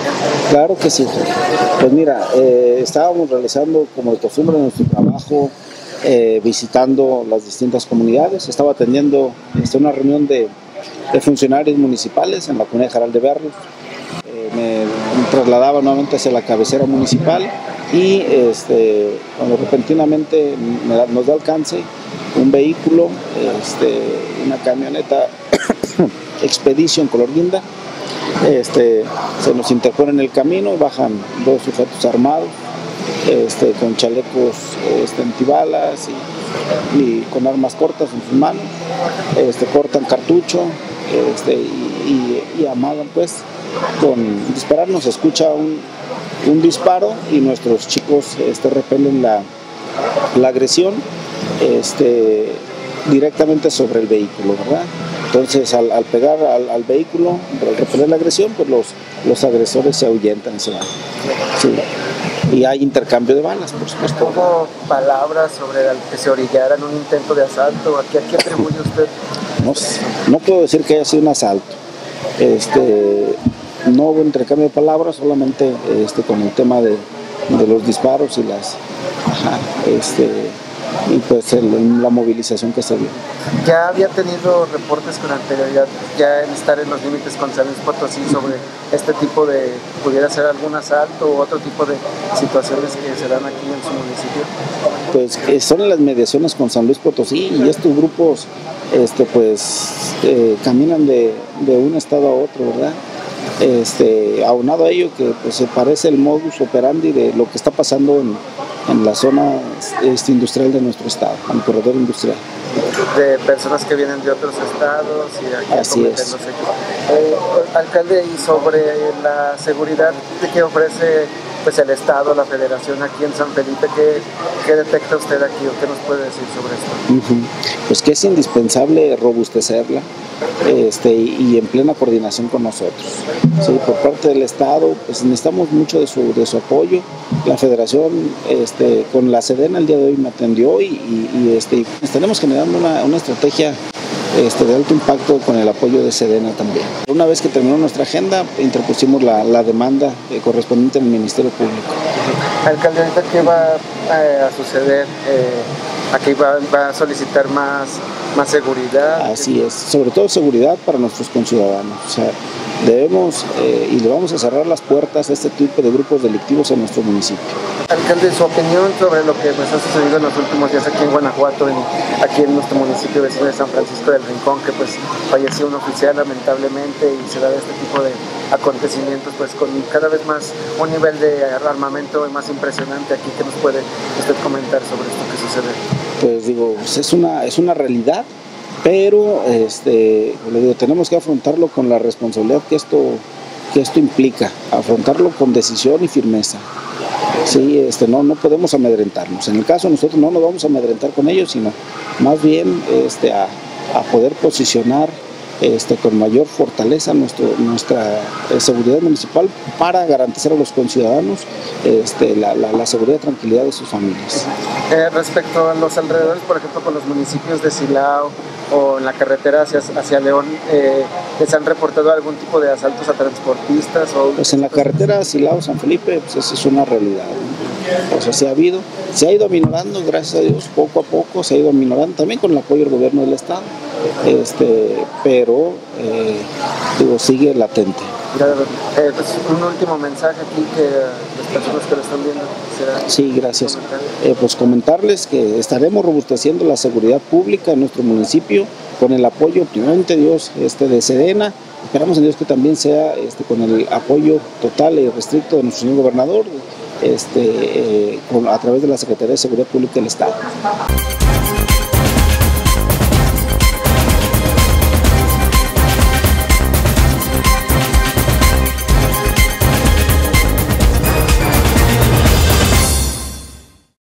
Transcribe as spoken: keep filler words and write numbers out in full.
Claro que sí. Pues mira, eh, estábamos realizando como de costumbre nuestro trabajo, eh, visitando las distintas comunidades. Estaba atendiendo este, una reunión de, de funcionarios municipales en la comunidad de Jaral de Berrios. Eh, me, me trasladaba nuevamente hacia la cabecera municipal y este, cuando repentinamente me da, nos da alcance un vehículo, este, una camioneta Expedition color guinda. Este, se nos interpone en el camino, bajan dos sujetos armados, este, con chalecos este, antibalas y, y con armas cortas en sus manos, este, cortan cartucho este, y, y, y amagan pues con disparar. Nos escucha un, un disparo y nuestros chicos este, repelen la, la agresión este, directamente sobre el vehículo, ¿verdad? Entonces, al, al pegar al, al vehículo, al repeler la agresión, pues los, los agresores se ahuyentan, se van. Sí. Y hay intercambio de balas, por supuesto. ¿Hubo palabras sobre que se orillaran un intento de asalto? ¿A qué, a qué atribuye usted? No, no puedo decir que haya sido un asalto. Este, no hubo intercambio de palabras, solamente este, con el tema de, de los disparos y las... Ajá, este, y pues el, la movilización que se dio. ¿Ya había tenido reportes con anterioridad, ya en estar en los límites con San Luis Potosí, sobre este tipo de, pudiera ser algún asalto u otro tipo de situaciones que se dan aquí en su municipio? Pues eh, son en las mediaciones con San Luis Potosí y estos grupos este, pues eh, caminan de, de un estado a otro, ¿verdad? Este, aunado a ello que pues, se parece el modus operandi de lo que está pasando en, en la zona este, industrial de nuestro estado, en el corredor industrial. De personas que vienen de otros estados y aquí Así cometen es. los hechos. Eh, alcalde, y sobre la seguridad que ofrece pues el Estado, la Federación aquí en San Felipe, ¿qué, qué detecta usted aquí o qué nos puede decir sobre esto? Uh-huh. Pues que es indispensable robustecerla este, y en plena coordinación con nosotros. Sí, por parte del Estado, pues necesitamos mucho de su, de su apoyo. La Federación este, con la Sedena el día de hoy me atendió y, y, y este, estaremos generando una, una estrategia Este, de alto impacto con el apoyo de Sedena también. Una vez que terminó nuestra agenda, interpusimos la, la demanda eh, correspondiente al Ministerio Público. Alcalde, ¿ahorita qué va eh, a suceder? Eh, ¿Aquí va, va a solicitar más, más seguridad? Así es, sobre todo seguridad para nuestros conciudadanos. O sea, debemos eh, y le vamos a cerrar las puertas a este tipo de grupos delictivos en nuestro municipio. Alcalde, su opinión sobre lo que pues, ha sucedido en los últimos días aquí en Guanajuato, en, aquí en nuestro municipio vecino de San Francisco del Rincón, que pues falleció un oficial lamentablemente y se da este tipo de acontecimientos pues con cada vez más un nivel de armamento más impresionante aquí. ¿Qué nos puede usted comentar sobre esto que sucede? Pues digo, pues es una, es una realidad, pero este, le digo, tenemos que afrontarlo con la responsabilidad que esto, que esto implica, afrontarlo con decisión y firmeza. Sí, este, no, no podemos amedrentarnos. En el caso nosotros no nos vamos a amedrentar con ellos, sino más bien este, a, a poder posicionar este, con mayor fortaleza nuestro, nuestra eh, seguridad municipal para garantizar a los conciudadanos este, la, la, la seguridad y tranquilidad de sus familias. Eh, respecto a los alrededores, por ejemplo, con los municipios de Silao o en la carretera hacia, hacia León, eh, ¿les han reportado algún tipo de asaltos a transportistas? O... Pues en la carretera Silao-San Felipe, pues esa es una realidad, ¿no? O sea, se ha habido, se ha ido aminorando, gracias a Dios, poco a poco se ha ido aminorando, también con el apoyo del gobierno del estado, este, pero eh, digo, sigue latente. Eh, pues un último mensaje aquí que las personas que lo están viendo quisiera... Sí, gracias. Eh, pues comentarles que estaremos robusteciendo la seguridad pública en nuestro municipio con el apoyo, primeramente Dios, este, de Sedena. Esperamos en Dios que también sea este, con el apoyo total y restricto de nuestro señor gobernador, este, eh, con, a través de la Secretaría de Seguridad Pública del Estado.